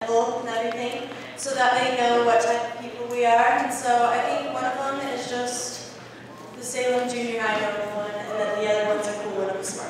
and everything, so that they know what type of people we are. And so I think one of them is just the Salem Jr. high number one, and then the other ones are cool and I'm smart.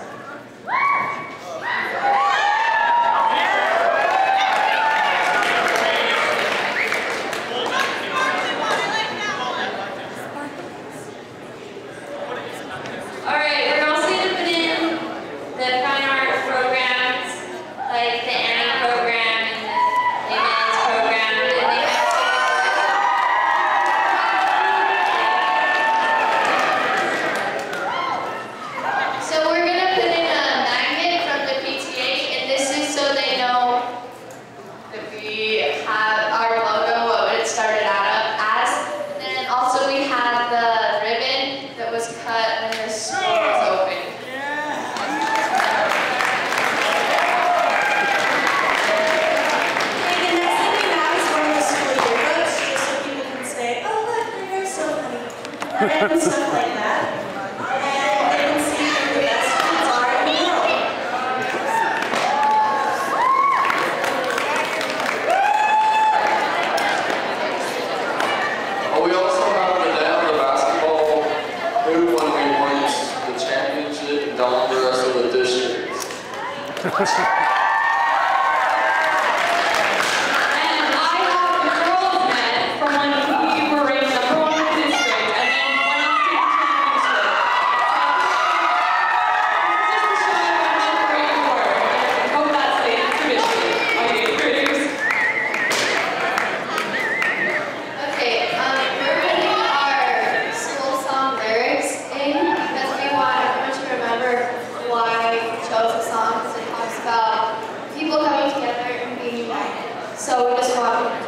Alright, we're also going to put in the fine art programs, like the Annie program and the Layman's program. So we're going to put in a magnet from the PTA, and this is so they know that we have our logo, what it started out as. And then also we have the ribbon that was cut when the school was open. And stuff like that. And they can see who the best kids are in the world. Oh, we also have the basketball hoop when we won the championship down the rest of the district. So we just want